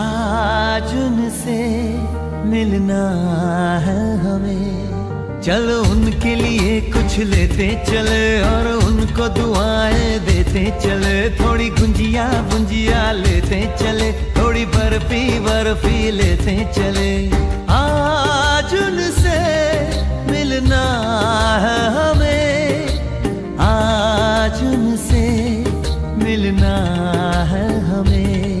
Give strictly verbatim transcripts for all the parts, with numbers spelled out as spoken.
आज उनसे मिलना है हमें। चलो उनके लिए कुछ लेते चले और उनको दुआएं देते चले। थोड़ी गुंजिया गुंजिया लेते चले, थोड़ी बर्फी बर्फी लेते चले। आज उनसे मिलना है हमें, आज उनसे मिलना है हमें।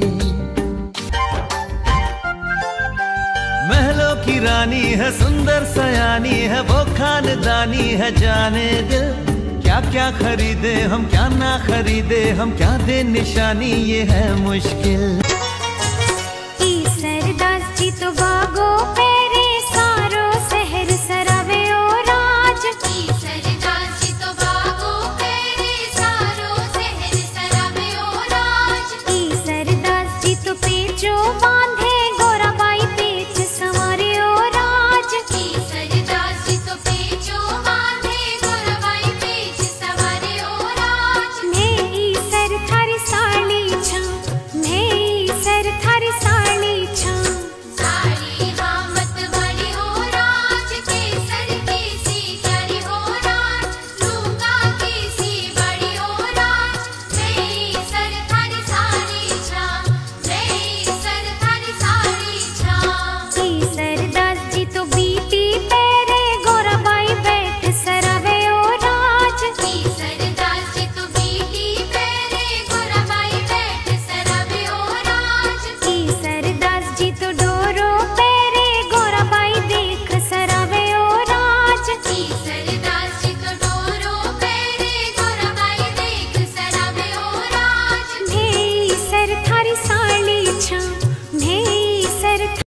महलों की रानी है, सुंदर सयानी है, वो खानदानी है जाने दिल। क्या क्या खरीदे हम, क्या ना खरीदे हम, क्या दे निशानी, ये है मुश्किल। ई सरदास जी तो बागो पेरे सारो शहर सरावे ओ राज। ई सरदास जी तो बागो पेरे सारो शहर सरावे ओ राज। ई सरदास जी तो पेचो बांधे गोराबाई पेच संवारे ओ राज। ई सरदास जी तो पेचो बांधे गोराबाई पेच संवारे ओ राज। मैं ई सर थारी साली छा, मैं ई सर थारी साली छा। साली हामत वाली हो राज, केसर की सी प्यारी हो राज, लूका की सी बड़ी हो राज। मैं ई सर थारी साली छा, मैं ई सर थारी साली छा। ई सरदास जी तो बीटी पेरे गोराबाई बैठ सरावे ओ राज। ई सरदास जी तो बीटी पेरे गोराबाई बैठ सरावे ओ राज। ई सरदास जी तो डोरो पेरे गोराबाई देख सरावे ओ राज। ई सरदास जी तो डोरो पेरे गोराबाई देख सरावे ओ राज। मैं ई सर थारी साली छा, मैं ई सर